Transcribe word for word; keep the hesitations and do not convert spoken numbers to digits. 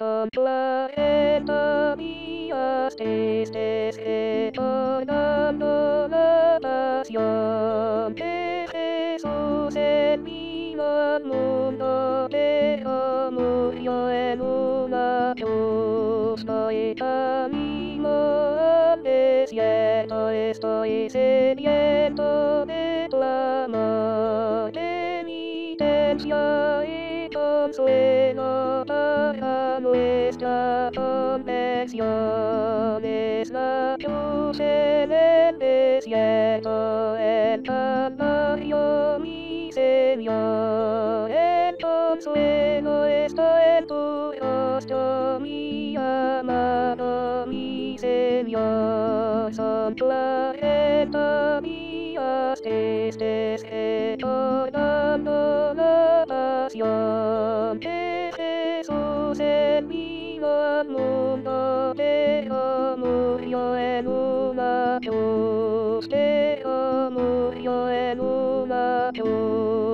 Son cuarenta días tristes recordando la pasión de Jesús en vino al mundo, pero murió en una cruz. Voy camino al desierto, estoy sediento de tu amor, penitencia y consuelo para nuestra conversión. Es la cruz en el desierto, el Calvario, mi Señor. El consuelo está en tu rostro, mi amado, mi Señor. Son cuarenta días tristes recordando la pasión de Jesús en vino al mundo, pero murió en una cruz, pero murió en una cruz.